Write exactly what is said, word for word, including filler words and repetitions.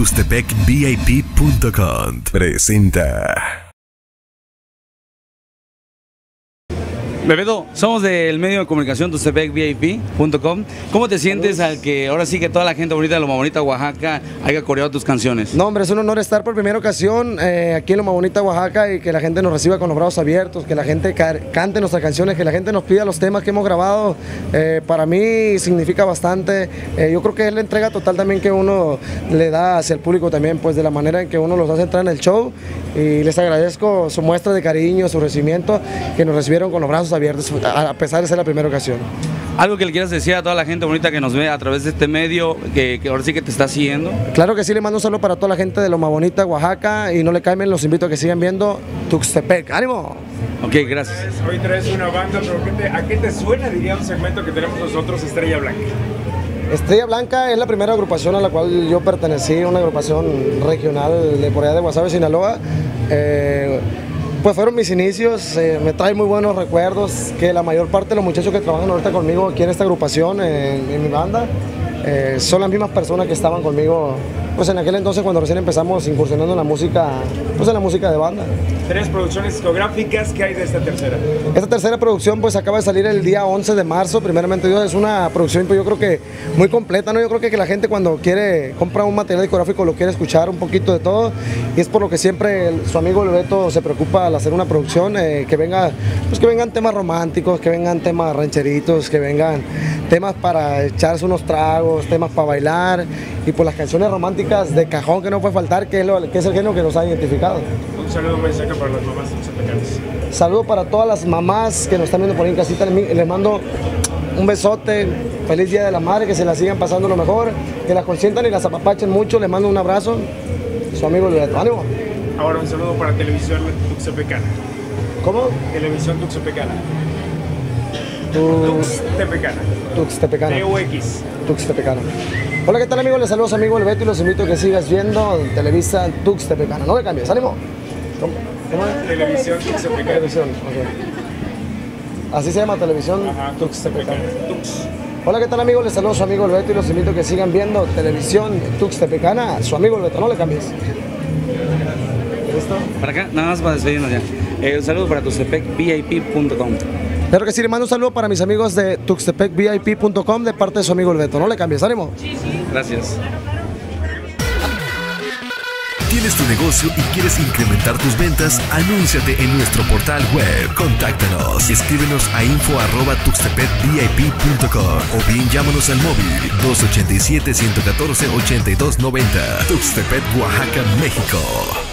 Tuxtepec V I P punto com presenta. Bebeto, somos del medio de comunicación Tuxtepec V I P punto com. ¿Cómo te sientes al que ahora sí que toda la gente bonita de Loma Bonita, Oaxaca, haya coreado tus canciones? No, hombre, es un honor estar por primera ocasión eh, aquí en Loma Bonita, Oaxaca, y que la gente nos reciba con los brazos abiertos, que la gente cante nuestras canciones, que la gente nos pida los temas que hemos grabado. Eh, para mí significa bastante. Eh, yo creo que es la entrega total también que uno le da hacia el público también, pues de la manera en que uno los hace entrar en el show, y les agradezco su muestra de cariño, su recibimiento, que nos recibieron con los brazos abiertos, a pesar de ser la primera ocasión. ¿Algo que le quieras decir a toda la gente bonita que nos ve a través de este medio, que, que ahora sí que te está siguiendo? Claro que sí, le mando un saludo para toda la gente de Loma Bonita, Oaxaca, y no le caigan, los invito a que sigan viendo Tuxtepec. ¡Ánimo! Ok, gracias. Hoy traes una banda, pero ¿a qué te suena, diría, un segmento que tenemos nosotros, Estrella Blanca? Estrella Blanca es la primera agrupación a la cual yo pertenecí, una agrupación regional de por allá de Guasave, Sinaloa. Eh, Pues fueron mis inicios, eh, me trae muy buenos recuerdos, que la mayor parte de los muchachos que trabajan ahorita conmigo aquí en esta agrupación, en, en mi banda, eh, son las mismas personas que estaban conmigo pues en aquel entonces, cuando recién empezamos incursionando en la música, pues en la música de banda. Tres producciones discográficas, ¿qué hay de esta tercera? Esta tercera producción pues acaba de salir el día once de marzo, primeramente Dios, es una producción pues yo creo que muy completa, ¿no? Yo creo que, que la gente cuando quiere, compra un material discográfico lo quiere escuchar un poquito de todo, y es por lo que siempre el, su amigo Bebeto se preocupa al hacer una producción, eh, que venga, pues que vengan temas románticos, que vengan temas rancheritos, que vengan temas para echarse unos tragos, temas para bailar, y pues las canciones románticas de cajón que no puede faltar, que es, lo, que es el género que nos ha identificado. Un saludo muy seco para las mamás tuxtepecanas. Saludo para todas las mamás que nos están viendo por ahí en casita, les mando un besote, feliz Día de la Madre, que se la sigan pasando lo mejor, que las consientan y las apapachen mucho, les mando un abrazo, su amigo Bebeto. ¡Ánimo! Ahora un saludo para Televisión Tuxtepecana. ¿Cómo? Televisión Tuxtepecana. Tu... Tuxtepecana. Tuxtepecana. T U X. Tuxtepecana. Hola, ¿qué tal, amigos? Les saludos, amigo El Beto, y los invito a que sigas viendo Televisa Tuxtepecana. No le cambies, ánimo. ¿Cómo, ¿Cómo es? Televisión Tuxtepecana. Televisión, ok. Así se llama, Televisión Ajá, Tuxtepecana. Tux. Hola, ¿qué tal, amigos? Les saludos, su amigo El Beto, y los invito a que sigan viendo Televisión Tuxtepecana. Su amigo El Beto, no le cambies. ¿Listo? Para acá, nada más para despedirnos ya. Eh, un saludo para Tuxtepec V I P punto com. Claro que sí, le mando un saludo para mis amigos de Tuxtepec V I P punto com de parte de su amigo El Beto. No le cambies, ánimo. Gracias. ¿Tienes tu negocio y quieres incrementar tus ventas? Anúnciate en nuestro portal web. Contáctanos. Escríbenos a info arroba tuxtepec V I P punto com o bien llámanos al móvil dos ochenta y siete, ciento catorce, ochenta y dos noventa. Tuxtepec, Oaxaca, México.